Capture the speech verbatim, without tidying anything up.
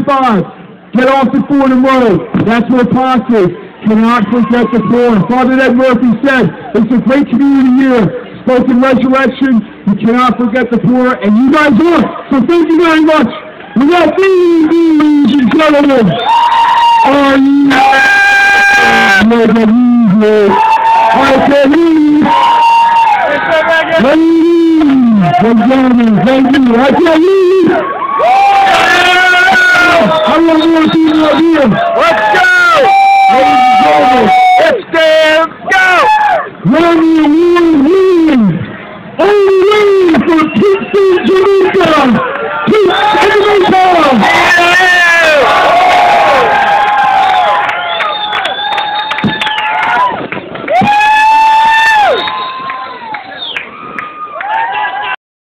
forty-five. Get off the Fordham Road. That's where Park is. Cannot forget the poor. Father Ed Murphy said, it's a great community here. Spoken resurrection. You cannot forget the poor. And you guys are. So thank you very much. We got these, ladies and gentlemen. Are you? Make it easy. I can leave. Ladies and gentlemen, thank you. I can leave. I want more people up here. Let's go! Ladies and gentlemen, Let's dance, go! Ronnie Williams, only waiting for Pete Jamaica. Pete